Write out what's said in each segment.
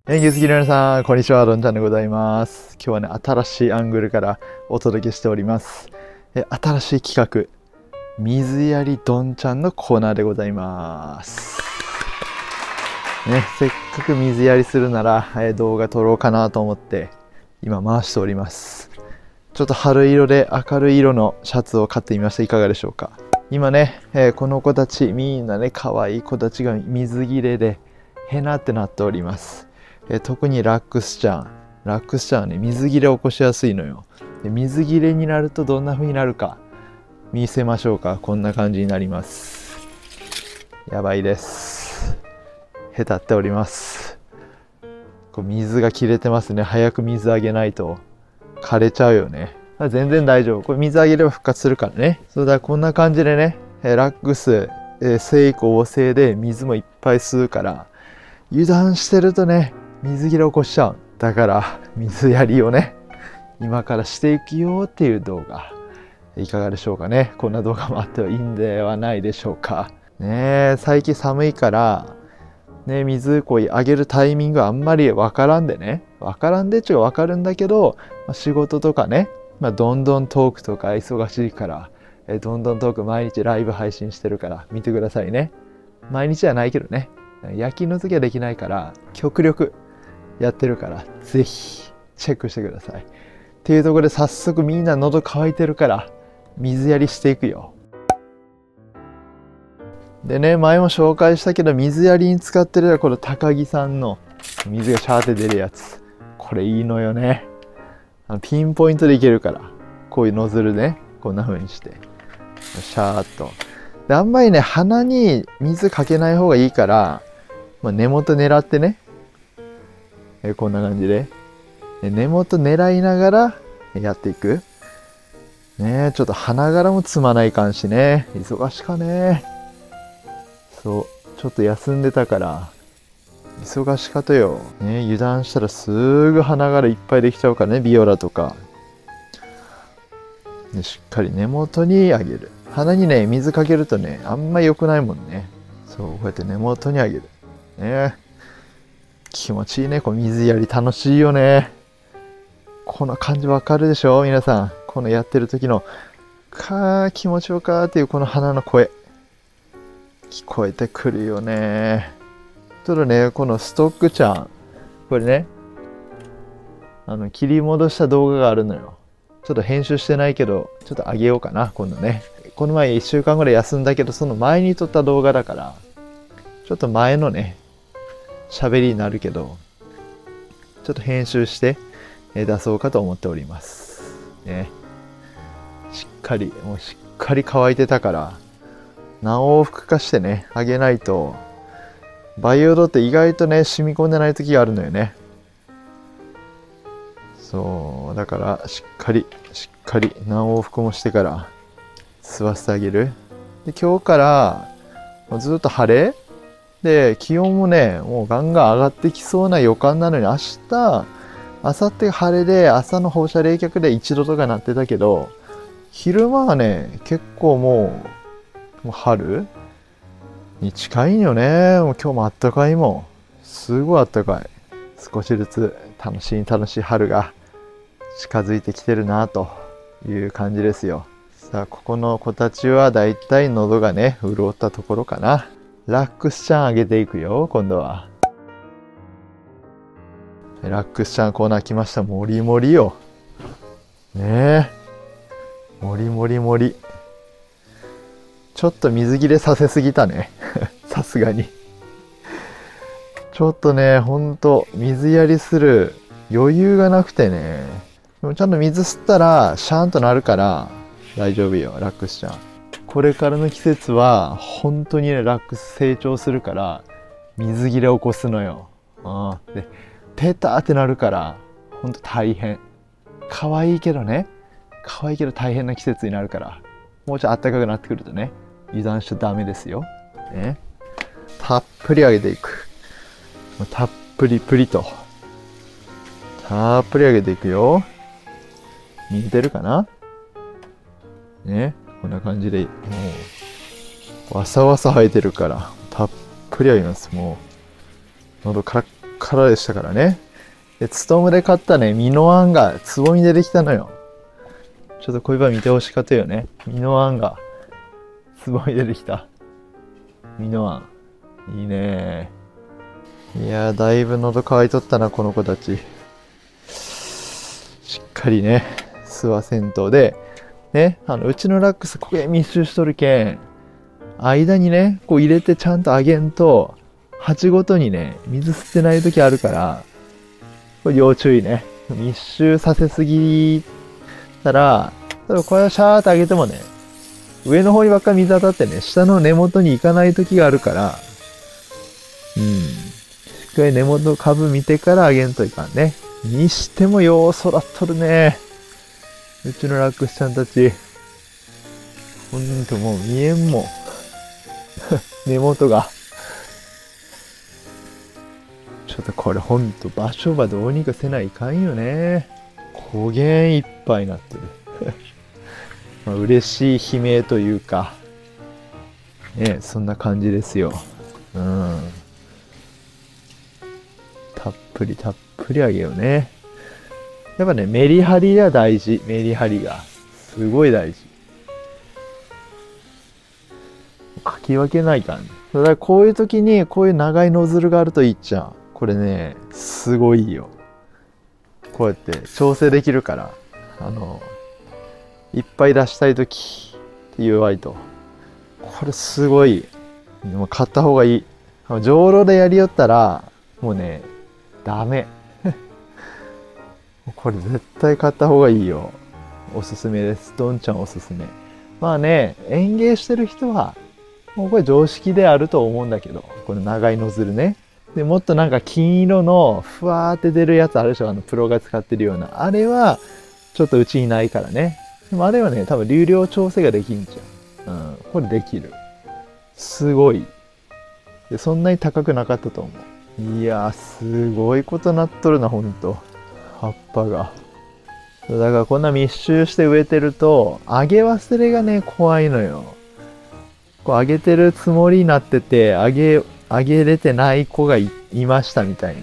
演技好きの皆さん、こんにちは。どんちゃんでございます。今日はね、新しいアングルからお届けしております。新しい企画、水やりどんちゃんのコーナーでございます。ね、せっかく水やりするなら、動画撮ろうかなと思って、今回しております。ちょっと春色で明るい色のシャツを買ってみました。いかがでしょうか。今ね、この子たち、みんなね、可愛い子たちが水切れで、へなってなっております。特にラックスちゃんはね、水切れを起こしやすいのよ。で水切れになるとどんな風になるか見せましょうか。こんな感じになります。やばいです。へたっております。こう水が切れてますね。早く水あげないと枯れちゃうよね。全然大丈夫。これ水あげれば復活するからね。そうだ、こんな感じでね、ラックス、生育旺盛で水もいっぱい吸うから、油断してるとね、水切れ起こしちゃう。だから水やりをね、今からしていくよっていう動画、いかがでしょうかね。こんな動画もあってはいいんではないでしょうかね。最近寒いからね、水こうあげるタイミングはあんまりわからんでね、わからんでっちゅうかわかるんだけど、仕事とかね、どんどんトークとか忙しいから、どんどんトーク毎日ライブ配信してるから見てくださいね。毎日はないけどね、夜勤の時はできないから極力やってるから、ぜひチェックしてください。っていうところで早速みんな喉乾いてるから水やりしていくよ。でね、前も紹介したけど水やりに使ってるのはこの高木さんの水がシャーって出るやつ。これいいのよね。ピンポイントでいけるから、こういうノズルね、こんな風にしてシャーっと。であんまりね、鼻に水かけない方がいいから、根元狙ってね、こんな感じで根元狙いながらやっていくね。ちょっと花柄も摘まないかんしね、忙しかね。そう、ちょっと休んでたから忙しかとよね。油断したらすぐ花柄いっぱいできちゃうからね、ビオラとかで、しっかり根元にあげる。花にね、水かけるとね、あんま良くないもんね。そう、こうやって根元にあげるね。気持ちいいね。こう水やり楽しいよね。この感じわかるでしょ皆さん。このやってる時の気持ちよかっていうこの花の声聞こえてくるよね。ちょっとね、このストックちゃん、これね、切り戻した動画があるのよ。ちょっと編集してないけどちょっとあげようかな今度ね。この前1週間ぐらい休んだけど、その前に撮った動画だからちょっと前のね喋りになるけど、ちょっと編集して出そうかと思っておりますね。しっかり乾いてたから何往復かしてねあげないと、バイオドって意外とね染み込んでない時があるのよね。そうだからしっかり何往復もしてから吸わせてあげる。で今日からずっと晴れで、気温もねもうガンガン上がってきそうな予感なのに、明日明後日晴れで朝の放射冷却で1度とかなってたけど、昼間はね結構もう春に近いよね。もう今日もあったかいもん、すごいあったかい。少しずつ楽しい春が近づいてきてるなという感じですよ。さあ、ここの子たちはだいたい喉がね潤ったところかな。ラックスちゃんあげていくよ今度は。ラックスちゃんコーナー来ました。もりもりよねえ、もりもり。ちょっと水切れさせすぎたねさすがにちょっとね、ほんと水やりする余裕がなくてね。でもちゃんと水吸ったらシャーンとなるから大丈夫よラックスちゃん。これからの季節は本当にねラックス成長するから水切れ起こすのよ。でペターってなるからほんと大変。可愛いけど大変な季節になるから、もうちょっと暖かくなってくるとね油断しちゃダメですよ、ね、たっぷりあげていく。たっぷりあげていくよ。見えてるかなね。こんな感じでもうわさわさ生えてるからたっぷりあげます。もう喉カラッからでしたからね。で、ツトムで買ったね、ミノアンがつぼみでできたのよ。ちょっとこういう場見てほしかったよね。ミノアンがつぼみでできた。ミノアン。いいね。いやー、だいぶ喉乾いとったな、この子たち。しっかりね、吸わせんとで、ね、うちのラックス、ここへ密集しとるけん、間にね、こう入れてちゃんとあげんと、鉢ごとにね、水吸ってない時あるから、これ要注意ね。密集させすぎたら、これをシャーってあげてもね、上の方にばっかり水当たってね、下の根元に行かない時があるから、しっかり根元株見てからあげんといかんね。にしてもよう育っとるね。うちのラックスちゃんたち。ほんともう見えんもん。根元が。ちょっとこれほんと場所はどうにかせないかんよね。焦げいっぱいになってる。まあ嬉しい悲鳴というか、ね、そんな感じですよ。たっぷりたっぷりあげようね。やっぱね、メリハリが大事。メリハリが。すごい大事。かき分けないかん。だからこういう時にこういう長いノズルがあるといいっちゃん。これね、すごいよ。こうやって調整できるから。いっぱい出したい時っていうワイト。これすごい。でも買った方がいい。上路でやりよったら、もうね、ダメ。これ絶対買った方がいいよ。おすすめです。どんちゃんおすすめ。まあね、園芸してる人は、もうこれ常識であると思うんだけど、この長いノズルね。で、もっとなんか金色のふわーって出るやつあるでしょ、プロが使ってるような。あれは、ちょっとうちにないからね。でもあれはね、多分流量調整ができんじゃん。これできる。すごい。で、そんなに高くなかったと思う。いやー、すごいことなっとるな、ほんと。葉っぱが。だからこんな密集して植えてると、上げ忘れがね、怖いのよ。こう上げてるつもりになってて、上げれてない子がいましたみたい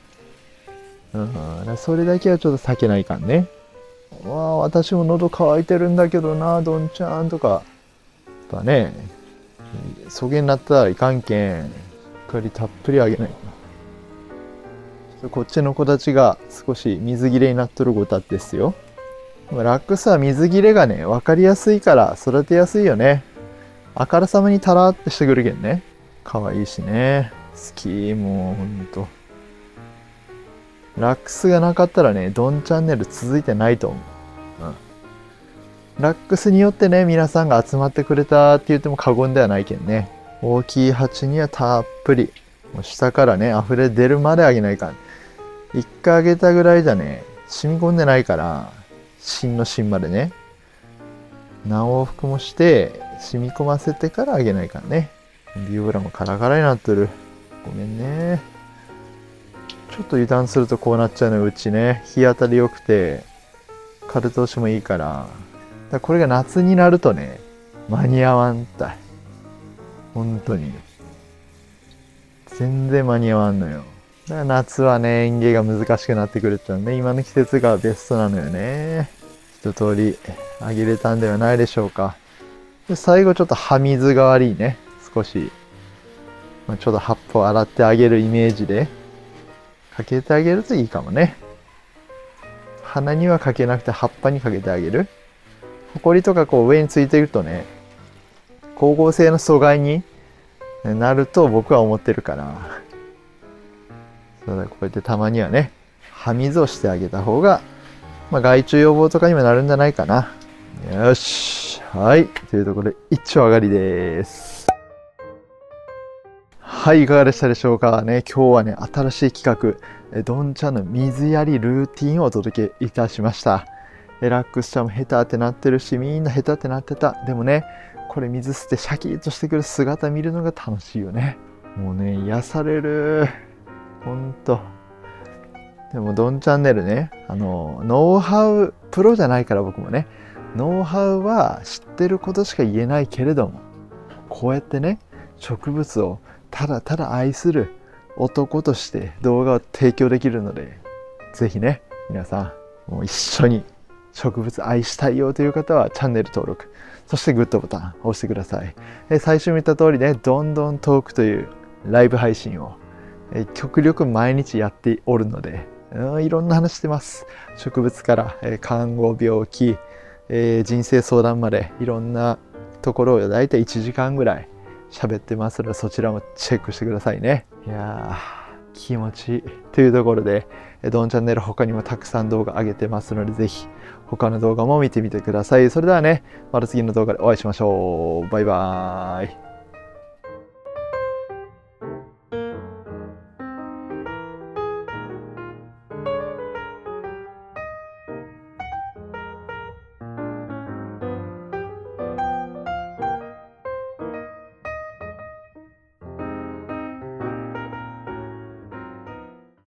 な。それだけはちょっと避けないかんね。わあ、私も喉乾いてるんだけどな、どんちゃんとか。やっぱね、そげになったらいかんけん、しっかりたっぷりあげないと。こっちの子たちが少し水切れになっとる子たちですよ。ラックスは水切れがね、わかりやすいから育てやすいよね。あからさまにタラーってしてくるけんね。かわいいしね。好き、もうほんと。ラックスがなかったらね、ドンチャンネル続いてないと思う。ラックスによってね、皆さんが集まってくれたって言っても過言ではないけんね。大きい鉢にはたっぷり。もう下からね、溢れ出るまであげないかん。一回あげたぐらいじゃね、染み込んでないから、芯の芯までね。何往復もして、染み込ませてからあげないからね。ビオラもカラカラになってる。ごめんね。ちょっと油断するとこうなっちゃうのよ、うちね。日当たり良くて、風通しもいいから。これが夏になるとね、間に合わんたい。本当に。全然間に合わんのよ。だから夏はね、園芸が難しくなってくるってのはね、今の季節がベストなのよね。一通りあげれたんではないでしょうか。で最後ちょっと葉水代わりにね、少し、ちょっと葉っぱを洗ってあげるイメージで、かけてあげるといいかもね。花にはかけなくて葉っぱにかけてあげる。ほこりとかこう上についているとね、光合成の阻害になると僕は思ってるから。そうだ、こうやってたまにはね、葉水をしてあげた方が、害虫予防とかにもなるんじゃないかな。よし。はい。というところで、一丁上がりです。はい、いかがでしたでしょうかね。今日はね、新しい企画、どんちゃんの水やりルーティンをお届けいたしました。ラックスちゃんもヘタってなってるし、みんなヘタってなってた。でもね、これ水吸ってシャキッとしてくる姿見るのが楽しいよね。もうね、癒される。ほんと。でも、ドンチャンネルね、ノウハウ、プロじゃないから僕もね、ノウハウは知ってることしか言えないけれども、こうやってね、植物をただただ愛する、 男として動画を提供できるので、ぜひね、皆さん、もう一緒に植物愛したいよという方はチャンネル登録、そしてグッドボタンを押してください。最初に言った通りね、どんどんトークというライブ配信を極力毎日やっておるので、いろんな話してます。植物から看護、病気、人生相談までいろんなところをだいたい1時間ぐらい喋ってますので、そちらもチェックしてくださいね。いやー、気持ちいいというところで、ドンチャンネル他にもたくさん動画上げてますので、ぜひ他の動画も見てみてください。それではね、また次の動画でお会いしましょう。バイバーイ。